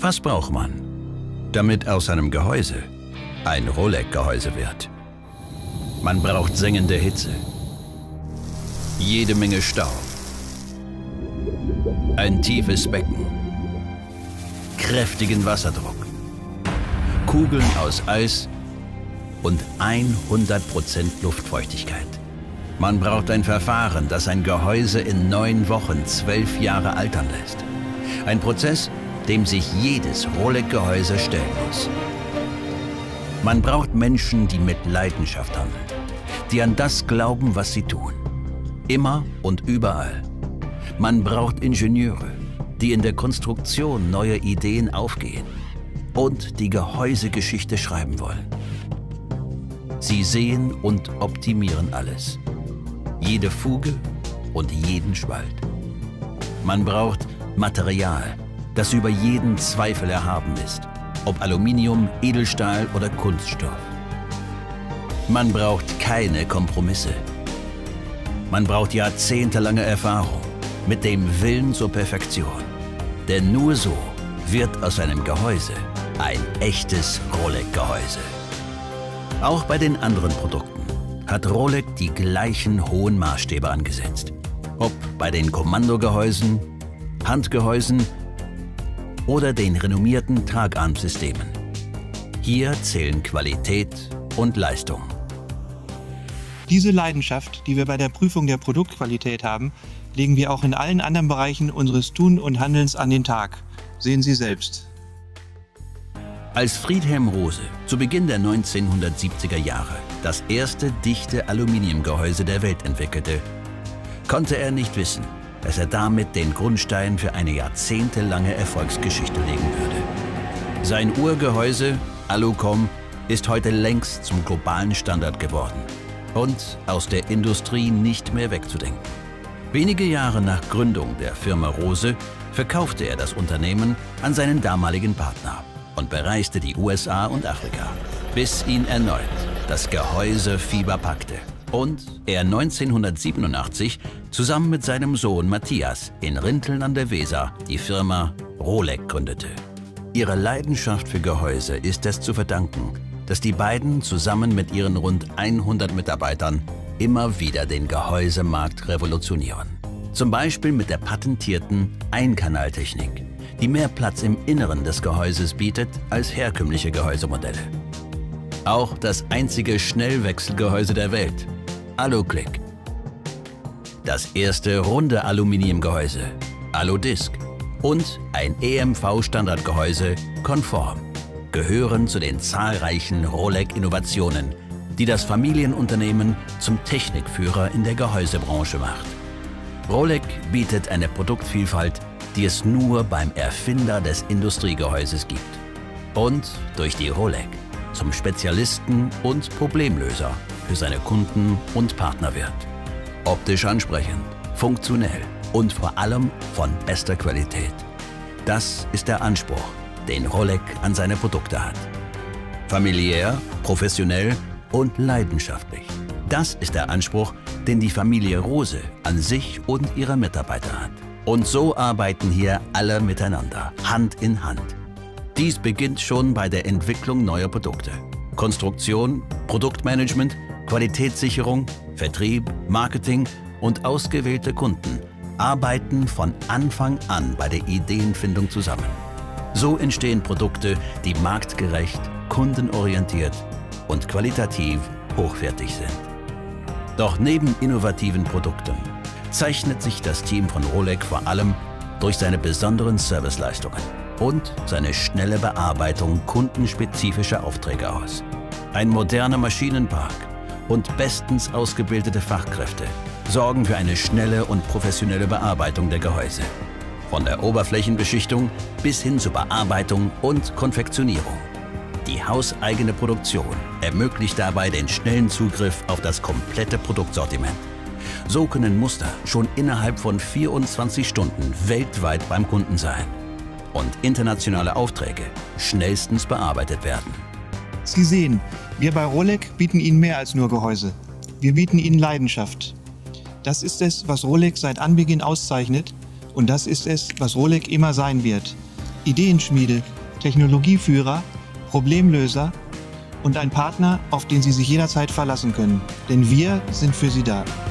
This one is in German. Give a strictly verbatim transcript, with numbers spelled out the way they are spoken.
Was braucht man, damit aus einem Gehäuse ein Rolex-Gehäuse wird? Man braucht sengende Hitze, jede Menge Staub, ein tiefes Becken, kräftigen Wasserdruck, Kugeln aus Eis und hundert Prozent Luftfeuchtigkeit. Man braucht ein Verfahren, das ein Gehäuse in neun Wochen zwölf Jahre altern lässt. Ein Prozess, dem sich jedes Rolex-Gehäuse stellen muss. Man braucht Menschen, die mit Leidenschaft handeln, die an das glauben, was sie tun. Immer und überall. Man braucht Ingenieure, die in der Konstruktion neue Ideen aufgehen und die Gehäusegeschichte schreiben wollen. Sie sehen und optimieren alles. Jede Fuge und jeden Spalt. Man braucht Material, das über jeden Zweifel erhaben ist, ob Aluminium, Edelstahl oder Kunststoff. Man braucht keine Kompromisse. Man braucht jahrzehntelange Erfahrung mit dem Willen zur Perfektion. Denn nur so wird aus einem Gehäuse ein echtes Rolex-Gehäuse. Auch bei den anderen Produkten hat Rolex die gleichen hohen Maßstäbe angesetzt. Ob bei den Kommandogehäusen, Handgehäusen oder den renommierten Tragarmsystemen. Hier zählen Qualität und Leistung. Diese Leidenschaft, die wir bei der Prüfung der Produktqualität haben, legen wir auch in allen anderen Bereichen unseres Tun und Handelns an den Tag. Sehen Sie selbst. Als Friedhelm Rose zu Beginn der neunzehnhundertsiebziger Jahre das erste dichte Aluminiumgehäuse der Welt entwickelte, konnte er nicht wissen, dass er damit den Grundstein für eine jahrzehntelange Erfolgsgeschichte legen würde. Sein Urgehäuse Alucom ist heute längst zum globalen Standard geworden und aus der Industrie nicht mehr wegzudenken. Wenige Jahre nach Gründung der Firma Rose verkaufte er das Unternehmen an seinen damaligen Partner und bereiste die U S A und Afrika, bis ihn erneut das Gehäusefieber packte und er neunzehnhundertsiebenundachtzig zusammen mit seinem Sohn Matthias in Rinteln an der Weser die Firma Rolex gründete. Ihrer Leidenschaft für Gehäuse ist es zu verdanken, dass die beiden zusammen mit ihren rund hundert Mitarbeitern immer wieder den Gehäusemarkt revolutionieren. Zum Beispiel mit der patentierten Einkanaltechnik, die mehr Platz im Inneren des Gehäuses bietet als herkömmliche Gehäusemodelle. Auch das einzige Schnellwechselgehäuse der Welt, Aluclick. Das erste runde Aluminiumgehäuse, Aludisc. Und ein E M V-Standardgehäuse, Conform, gehören zu den zahlreichen Rolex-Innovationen, die das Familienunternehmen zum Technikführer in der Gehäusebranche macht. Rolex bietet eine Produktvielfalt, die es nur beim Erfinder des Industriegehäuses gibt. Und durch die Rolex zum Spezialisten und Problemlöser für seine Kunden und Partner wird. Optisch ansprechend, funktionell und vor allem von bester Qualität. Das ist der Anspruch, den Rolex an seine Produkte hat. Familiär, professionell und leidenschaftlich. Das ist der Anspruch, den die Familie Rose an sich und ihre Mitarbeiter hat. Und so arbeiten hier alle miteinander, Hand in Hand. Dies beginnt schon bei der Entwicklung neuer Produkte. Konstruktion, Produktmanagement, Qualitätssicherung, Vertrieb, Marketing und ausgewählte Kunden arbeiten von Anfang an bei der Ideenfindung zusammen. So entstehen Produkte, die marktgerecht, kundenorientiert und qualitativ hochwertig sind. Doch neben innovativen Produkten zeichnet sich das Team von Rolex vor allem durch seine besonderen Serviceleistungen und seine schnelle Bearbeitung kundenspezifischer Aufträge aus. Ein moderner Maschinenpark und bestens ausgebildete Fachkräfte sorgen für eine schnelle und professionelle Bearbeitung der Gehäuse. Von der Oberflächenbeschichtung bis hin zur Bearbeitung und Konfektionierung. Die hauseigene Produktion ermöglicht dabei den schnellen Zugriff auf das komplette Produktsortiment. So können Muster schon innerhalb von vierundzwanzig Stunden weltweit beim Kunden sein und internationale Aufträge schnellstens bearbeitet werden. Sie sehen, wir bei Rolex bieten Ihnen mehr als nur Gehäuse. Wir bieten Ihnen Leidenschaft. Das ist es, was Rolex seit Anbeginn auszeichnet, und das ist es, was Rolex immer sein wird. Ideenschmiede, Technologieführer, Problemlöser und ein Partner, auf den Sie sich jederzeit verlassen können. Denn wir sind für Sie da.